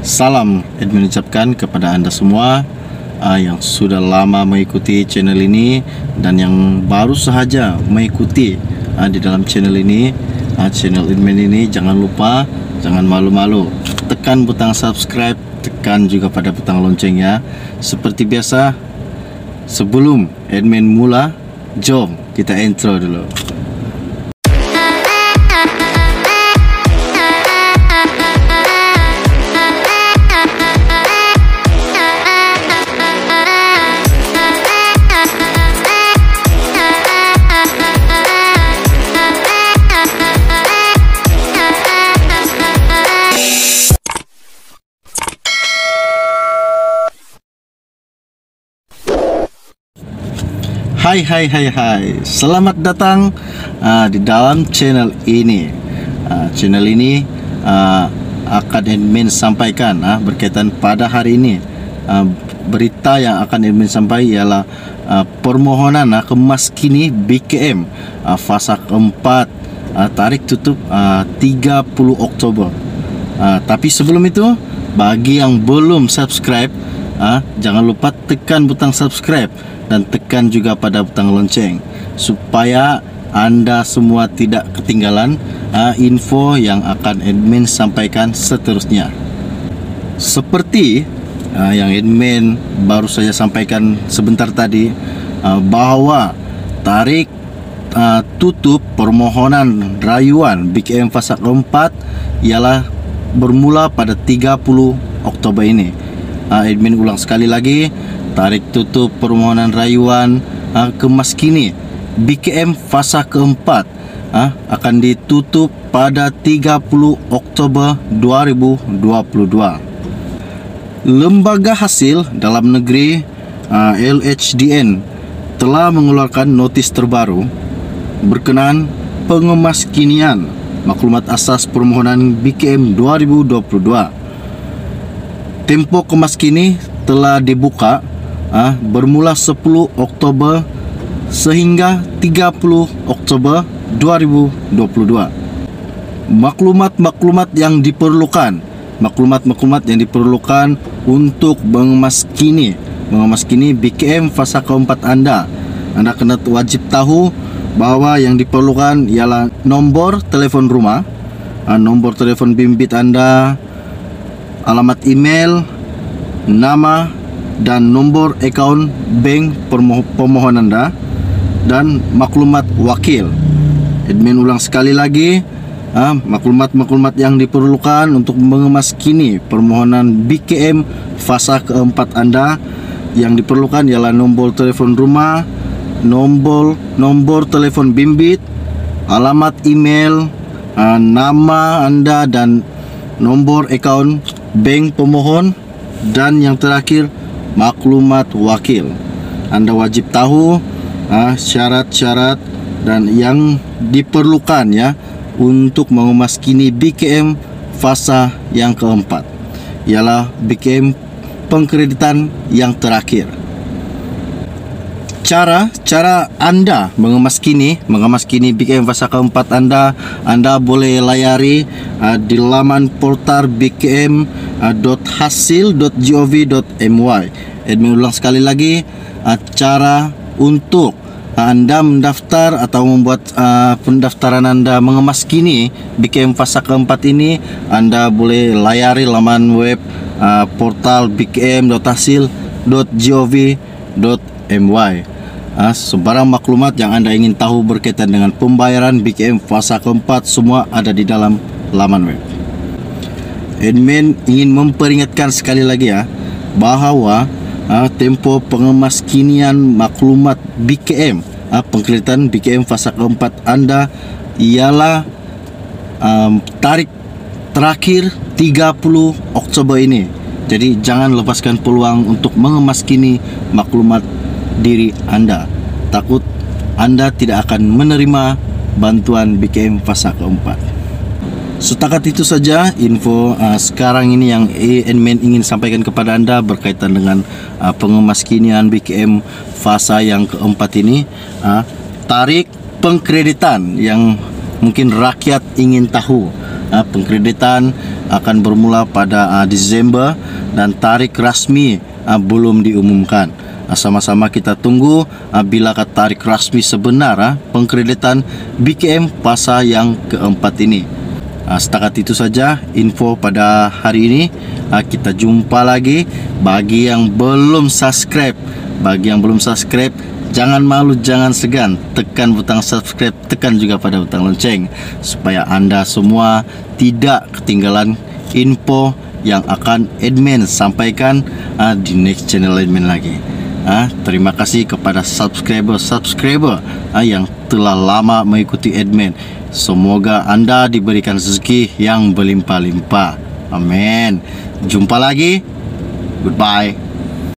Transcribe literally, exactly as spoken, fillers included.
Salam admin ucapkan kepada Anda semua uh, yang sudah lama mengikuti channel ini dan yang baru sahaja mengikuti uh, di dalam channel ini, uh, channel admin ini. Jangan lupa, jangan malu-malu, tekan butang subscribe, tekan juga pada butang loncengnya. Seperti biasa, sebelum admin mula, jom kita intro dulu. Hai hai hai hai, selamat datang uh, di dalam channel ini. uh, Channel ini uh, akan admin sampaikan uh, berkaitan pada hari ini. uh, Berita yang akan admin sampaikan ialah uh, permohonan uh, kemas kini B K M uh, fasa keempat, uh, tarik tutup uh, tiga puluh Oktober. uh, Tapi sebelum itu, bagi yang belum subscribe, uh, jangan lupa tekan butang subscribe dan tekan juga pada butang lonceng supaya Anda semua tidak ketinggalan uh, info yang akan admin sampaikan seterusnya. Seperti uh, yang admin baru saja sampaikan sebentar tadi, uh, bahwa tarik uh, tutup permohonan rayuan B K M fasa keempat ialah bermula pada tiga puluh Oktober ini. uh, Admin ulang sekali lagi, tarik tutup permohonan rayuan uh, kemas kini B K M fasa keempat uh, akan ditutup pada tiga puluh Oktober dua ribu dua puluh dua. Lembaga Hasil Dalam Negeri uh, L H D N telah mengeluarkan notis terbaru berkenaan pengemaskinian maklumat asas permohonan B K M dua ribu dua puluh dua. Tempo kemas kini telah dibuka Ah, bermula sepuluh Oktober sehingga tiga puluh Oktober dua ribu dua puluh dua. Maklumat-maklumat yang diperlukan Maklumat-maklumat yang diperlukan untuk mengemaskini Mengemaskini B K M fasa keempat Anda. Anda kena wajib tahu bahwa yang diperlukan ialah nombor telefon rumah, ah, nombor telefon bimbit Anda, alamat email, nama dan nombor akaun bank pemohon Anda, dan maklumat wakil. Admin ulang sekali lagi, ah, maklumat-maklumat yang diperlukan untuk mengemaskini permohonan B K M fasa keempat Anda. Yang diperlukan ialah nombor telefon rumah, nombor nombor telefon bimbit, alamat email, ah, nama Anda dan nomor akaun bank pemohon, dan yang terakhir maklumat wakil. Anda wajib tahu syarat-syarat dan yang diperlukan ya untuk mengemaskini B K M fasa yang keempat, ialah B K M pengkreditan yang terakhir. Cara cara Anda mengemaskini mengemaskini B K M fasa keempat Anda, Anda boleh layari uh, di laman portal b k m dot hasil dot gov dot my. Admin ulang sekali lagi, uh, cara untuk Anda mendaftar atau membuat uh, pendaftaran Anda mengemaskini B K M fasa keempat ini. Anda boleh layari laman web uh, portal b k m dot hasil dot gov dot my. Uh, sebarang maklumat yang Anda ingin tahu berkaitan dengan pembayaran B K M fasa keempat semua ada di dalam laman web. Admin ingin memperingatkan sekali lagi ya, bahwa uh, tempo pengemaskinian maklumat B K M, uh, pengkreditan B K M fasa keempat Anda ialah um, tarik terakhir tiga puluh Oktober ini. Jadi jangan lepaskan peluang untuk mengemaskini maklumat diri Anda. Takut Anda tidak akan menerima bantuan B K M fasa keempat. Setakat itu saja info uh, sekarang ini yang admin ingin sampaikan kepada Anda berkaitan dengan uh, pengemaskinian B K M fasa yang keempat ini. uh, Tarik pengkreditan yang mungkin rakyat ingin tahu. uh, pengkreditan akan bermula pada uh, Desember dan tarikh rasmi uh, belum diumumkan. Uh, sama-sama kita tunggu uh, bilakah tarikh rasmi sebenar uh, pengkreditan B K M fasa yang keempat ini. Uh, setakat itu saja info pada hari ini. Uh, kita jumpa lagi. Bagi yang belum subscribe, bagi yang belum subscribe, jangan malu, jangan segan, tekan butang subscribe, tekan juga pada butang lonceng supaya Anda semua tidak ketinggalan info yang akan admin sampaikan uh, di next channel admin lagi. Uh, terima kasih kepada subscriber-subscriber uh, yang telah lama mengikuti admin. Semoga Anda diberikan rezeki yang berlimpah-limpah. Amin. Jumpa lagi. Goodbye.